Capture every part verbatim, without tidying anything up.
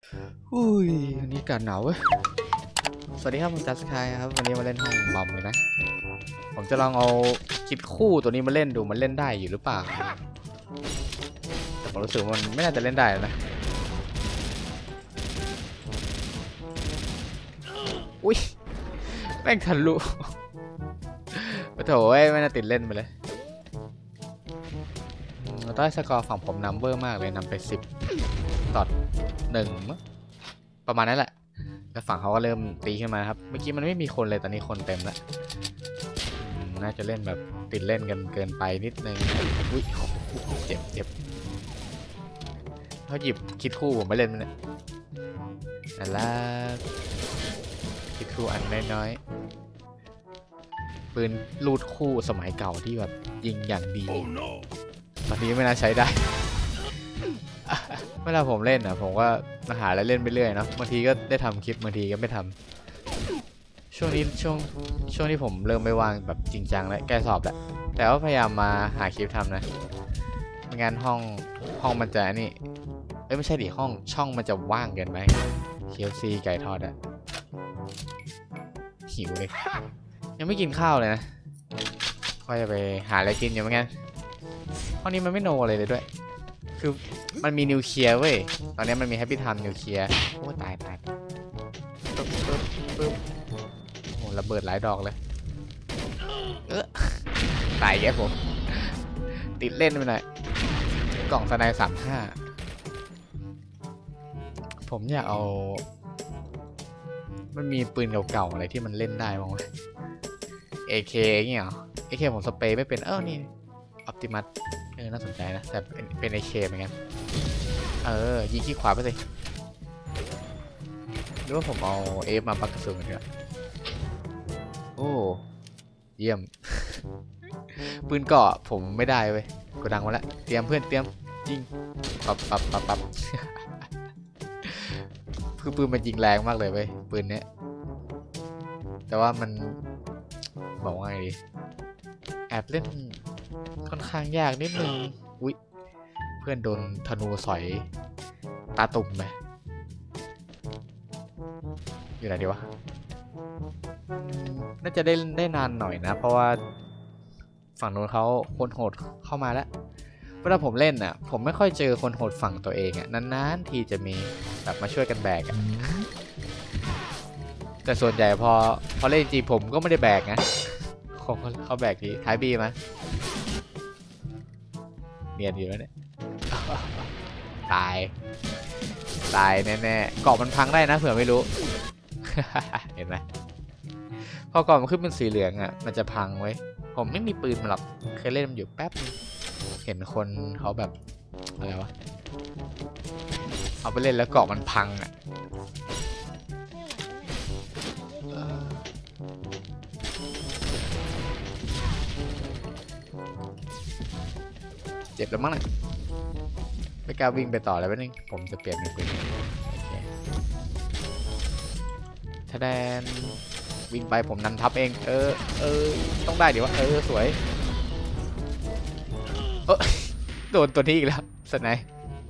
อุ้ยวันนี้อากาศหนาวเว้ยสวัสดีครับผมจัสคายครับวันนี้มาเล่นห้องบอมเลยนะผมจะลองเอาคิดคู่ตัวนี้มาเล่นดูมันเล่นได้อยู่หรือเปล่าแต่ผมรู้สึกมันไม่น่าจะเล่นได้นะอุ้ยแม่งทะลุโอ้โถไม่น่าติดเล่นไปเลยตอนสกอร์ฝั่งผมนัมเบอร์มากเลยนำไปสิบต่อหนึ่งประมาณนั้นแหละแล้วฝั่งเขาก็เริ่มตีขึ้นมาครับเมื่อกี้มันไม่มีคนเลยตอนนี้คนเต็มแล้วน่าจะเล่นแบบติดเล่นกันเกินไปนิดนึงอุ้ยเจ็บเจ็บเขาหยิบคิดคู่ผมไปเล่นมันเนี่ยนั่นละคิดคู่อันน้อยๆปืนลูดคู่สมัยเก่าที่แบบยิงอย่างดีตอนนี้ไม่น่าใช้ได้เวลาผมเล่นอ่ะผมก็มาหาอะไรเล่นไปเรื่อยเนาะบางทีก็ได้ทำคลิปบางทีก็ไม่ทำช่วงนี้ช่วงช่วงที่ผมเริ่มไม่ว่างแบบจริงจังแล้วใกล้สอบแล้วแต่ว่าพยายามมาหาคลิปทำนะไม่งั้นห้องห้องมันจะนี่เอ้ยไม่ใช่ดิห้องช่องมันจะว่างเกินไป เค เอฟ ซี ไก่ทอดอะหิวเลยยังไม่กินข้าวเลยนะก็จะไปหาอะไรกินอยู่เหมือนกันห้องนี้มันไม่โนอะไรเลยด้วยคือมันมีนิวเคลียร์เว้ยตอนนี้มันมีแฮปปี้ไทม์นิวเคลียร์โอ้ตายตายปึ๊บปึ๊บปึ๊บโอ้ระเบิดหลายดอกเลยเออตายแกผมติดเล่นไปหน่อยกล่องสไนด์สามห้าผมอยากเอามันมีปืนเก่าๆอะไรที่มันเล่นได้บ้างวะ เอ เค เงี้ยเหรอ เอ เค ผมสเปรย์ไม่เป็นเออนี่ออปติมัสเออน่าสนใจนะแต่เป็น เอ เค เหมือนกันเออยิงขี้ขวาไปสิหรือว่าผมเอาเอฟมาปักกระสุนกันเถอะโอ้เยี่ยมปืนเกาะผมไม่ได้เว้ยกดดังมาแล้วเตรียมเพื่อนเตรียมยิงปับปับปับปับคือปืนมันยิงแรงมากเลยเว้ยปืนเนี้ยแต่ว่ามันบอกว่าไงดีแอบเล่นค่อนข้างยากนิดนึงอุ๊ยเพื่อนโดนธนูสอยตาตุ่มไปอยู่ไหนดีวะน่าจะได้ได้นานหน่อยนะเพราะว่าฝั่งโน้นเขาคนโหดเข้ามาแล้วเวลาผมเล่นอ่ะผมไม่ค่อยเจอคนโหดฝั่งตัวเองอ่ะนานๆทีจะมีแบบมาช่วยกันแบกอ่ะแต่ส่วนใหญ่พอพอเล่นจริงผมก็ไม่ได้แบกนะเขาเขาแบกทีท้ายบีมาเนียนอยู่แล้วเนี่ยตายตายแน่ๆเกาะมันพังได้นะเผื่อไม่รู้ เห็นไหมพอเกาะมันขึ้นเป็นสีเหลืองอ่ะมันจะพังไว้ผมไม่มีปืนมาหรอกเคยเล่นมันอยู่แป๊บเห็นคนเขาแบบอะไรวะเอาไปเล่นแล้วเกาะมันพังอ่ะเจ็บแล้วมั้งนะไม่กล้าวิ่งไปต่อเลยแป๊บนึงผมจะเปลี่ยนเป็นปืนโอเคถ้าแดนวิ่งไปผมนันทับเองเออเออต้องได้เดี๋ยววะเออสวยเออโดนตัวนี้อีกแล้วสไนป์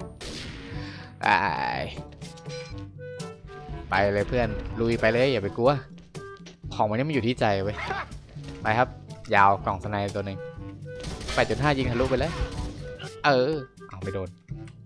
ไปเลยเพื่อนลุยไปเลยอย่าไปกลัวของมันนี่มันอยู่ที่ใจเว้ยไปครับยาวกล่องสไนป์ตัวหนึ่ง แปดจุดห้า ยิงทะลุไปแล้วเออเอาไปโดน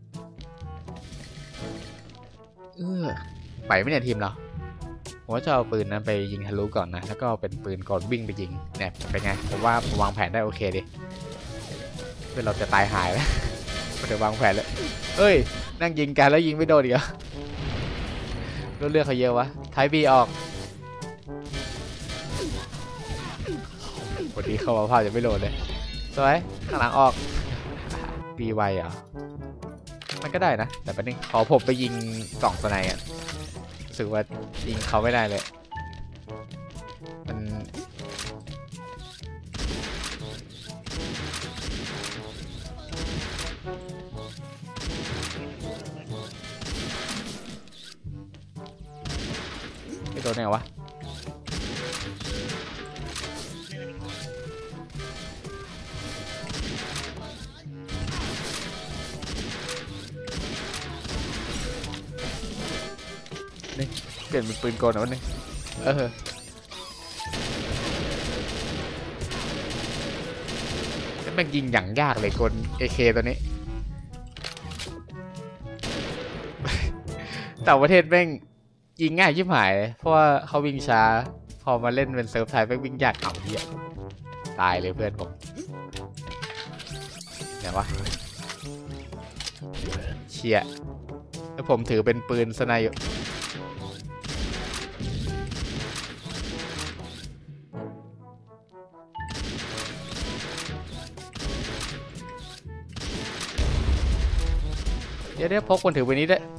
เออไปไม่เนี่ยทีมเราผมว่าจะเอาปืนนั้นไปยิงทะลุก่อนนะแล้วก็เป็นปืนก่อนวิ่งไปยิงเนี่ยเป็นไงผมว่าวางแผนได้โอเคดิเพื่อเราจะตายหายแล้วมาถึงวางแผนแล้วเฮ้ยนั่งยิงกันแล้วยิงไม่โดนอีกเหรอเลือกเขาเยอะวะไทยบีออกพอดีเข้ามาพลาดจะไม่โดนเลยสวยข้างหลังออกปีไวเหรอมันก็ได้นะแต่ประเด็นขอผมไปยิงกล่องสไนอ่ะรู้สึกว่ายิงเขาไม่ได้เลยมันไม่โดนไงวะนึงเปลี่ยนเป็นปืนกลนะวันนึงเออแม่งยิงอย่างยากเลยกล เอ เค ตัวนี้ แต่ประเทศแม่งยิงง่ายชิบหายเพราะว่าเขาวิ่งช้าพอมาเล่นเป็นเซิร์ฟไทยแม่งวิ่งยากเอาเหี้ยตายเลยเพื่อนผมไหนวะเชี่ยแล้วผมถือเป็นปืนสไนอยู่เดี๋ยวเดี๋ยวพกคนถือปืนนี้ด้วย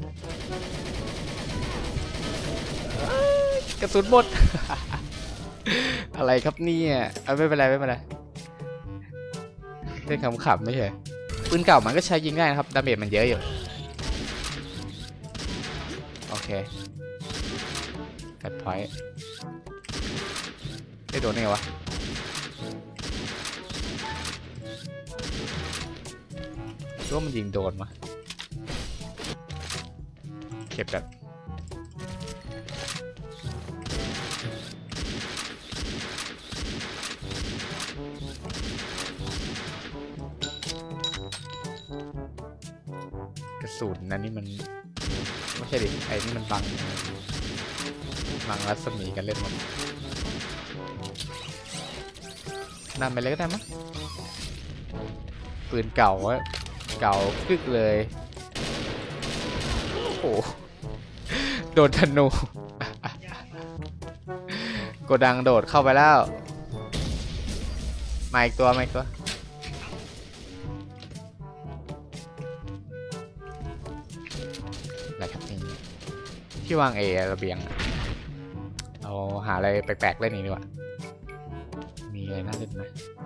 กระสุนหมด อะไรครับเนี่ยเอาไม่เป็นไรไม่เป็นไรเล่นขำๆไม่ใช่ปืนเก่ามันก็ใช้ยิงง่ายนะครับดาเมจมันเยอะอยู่โอเคแพทพอยต์ได้โดนไงวะรู้ว่ามันยิงโดนมาเก็บแบบกระสุนนั่นนี่มันไม่ใช่ดิไอ้นี่มันบังบังรัศมีกันเล่นมันนำไปเลยก็ได้มั้งปืนเก่าวะเก่ากึกเลยโอ้โหโดนธนูโกดังโดดเข้าไปแล้วมาอีกตัวมาอีกตัวอะไรครับนี่ที่วางเอระเบียงเราหาอะไรแปลกๆเล่นนี้ดีกว่ามีอะไรน่าเล่นไหม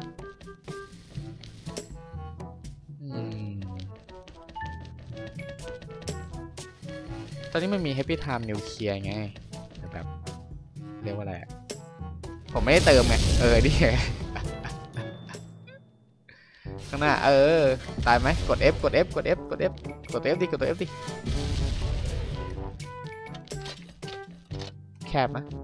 ตอนนี้มันมี Happy Time Nuclear ไงแบบเรียกว่าอะไรผมไม่ได้เติมไงเออนี่ ข้างหน้าเออตายไหมกด F กด F กด F กด F กด F ดิกดตัว F ดิแคบนะ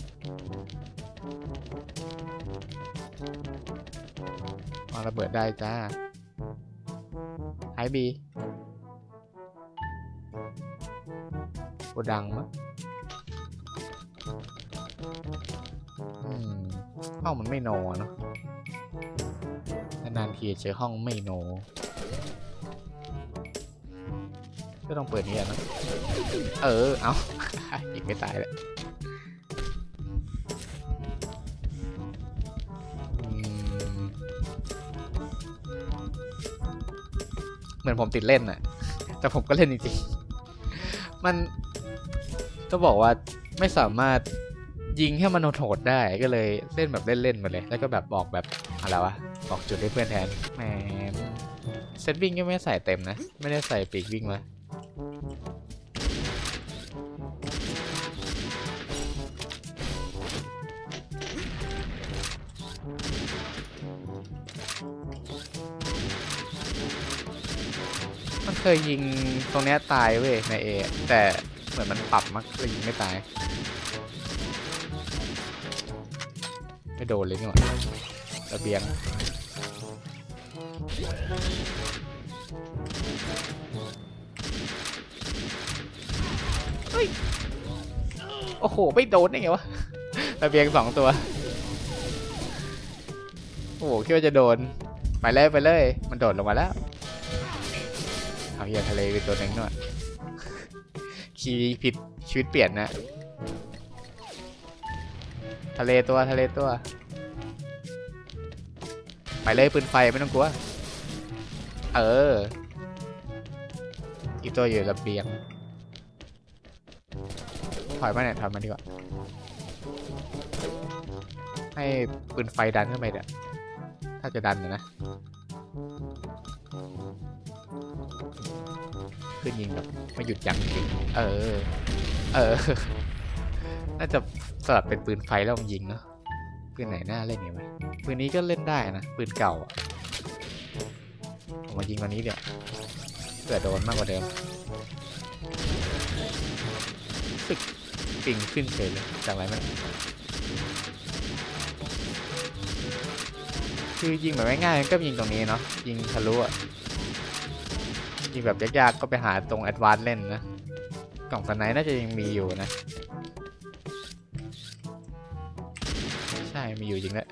มาระเบิดได้จ้าไฮบีโกดังมั้งอืมห้องมันไม่โนเนาะนานๆทีเจอห้องไม่โนก็ต้องเปิดนี้นะเออเอาอีกไม่ตายเลยเหมือนผมติดเล่นน่ะแต่ผมก็เล่นจริงๆมันก็บอกว่าไม่สามารถยิงให้มันโหดได้ก็เลยเล่นแบบเล่นๆมาเลยแล้วก็แบบบอกแบบอะไรวะบอกจุดให้เพื่อนแทนแหมเซตวิ่งก็ไม่ใส่เต็มนะไม่ได้ใส่ปีกวิ่งมามันเคยยิงตรงนี้ตายเว้ยในเอแต่เหมือนมันปรับมักเลยยิงไม่ตายไม่โดนเลยนี่หว่าระเบียงเฮ้ยโอ้โหไม่โดนได้ไงวะระเบียงสองตัวโอ้โหคิดว่าจะโดนไปเลยไปเลยมันโดดลงมาแล้วเอาเหี้ยทะเลไปตัวนึงหน่อยคีย์ผิดชีวิตเปลี่ยนนะทะเลตัวทะเลตัวไปเลยปืนไฟไม่ต้องกลัวเอออีกตัวอยู่ระเบียงถอยมาเนี่ยถอยมาดีกว่าให้ปืนไฟดันขึ้นไปเนี่ยถ้าจะดันนะขึ้นยิงแบบไม่หยุดยั้งจริงเออเออน่าจะสลับเป็นปืนไฟแล้วมันยิงเนาะปืนไหนหน้าเล่นเนี่ยไหมปืนนี้ก็เล่นได้นะปืนเก่าผมมายิงวันนี้เดี๋ยวเผื่อโดนมากกว่าเดิมสึกปิงขึ้นเฉยเลยจากอะไรมันคือยิงแบบง่ายๆก็ยิงตรงนี้เนาะยิงทะลุอะยิงแบบยากๆก็ไปหาตรงแอดวานซ์เล่นนะกล่องสไนป์น่าจะยังมีอยู่นะใช่มีอยู่จริงแหละ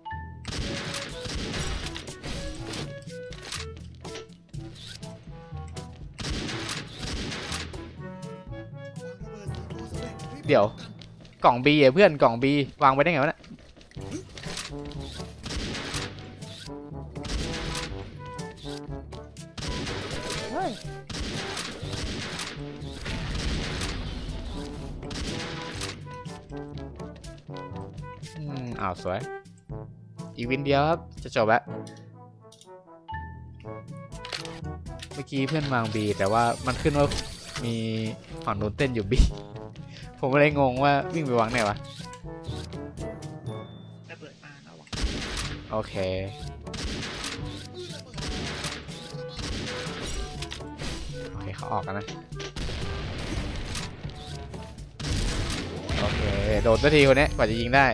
เดี๋ยวกล่องบีอ่ะเพื่อนกล่องบีวางไว้ได้ไงวะเนี่ยอืมอ้าวสวยอีกวินเดียวครับจะจบแล้วเมื่อกี้เพื่อนวางบีแต่ว่ามันขึ้นว่ามีฝั่งนู้นเต้นอยู่บีผมเลยงงว่าวิ่งไปวางไหนวะระเบิดมาแล้ววะโอเคโอเคเขาออกกันนะโอเคโดนสักทีคนนี้กว่าจะยิงได้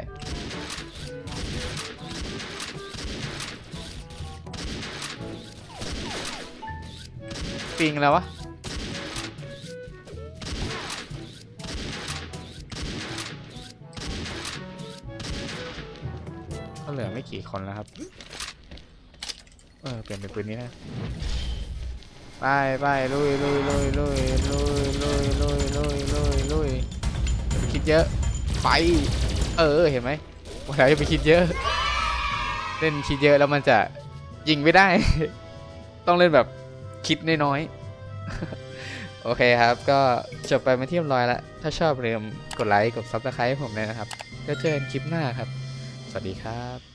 ปิงแล้ววะก็เหลือไม่กี่คนแล้วครับเออเปลี่ยนเป็นปืนนี้นะไปไปลุยลุยลุยลุยลุยลุยลุยลุยลุยลุยอย่าไปคิดเยอะไปเออเห็นไหมว่าอย่าไปคิดเยอะเล่นคิดเยอะแล้วมันจะยิงไม่ได้ ต้องเล่นแบบคิดน้อยๆ โอเคครับก็จบไปมาที่เรียบร้อยแล้วถ้าชอบอย่าลืมกดไลค์กดซับสไครต์ให้ผมเลยนะครับแล้วเจอกันคลิปหน้าครับสวัสดีครับ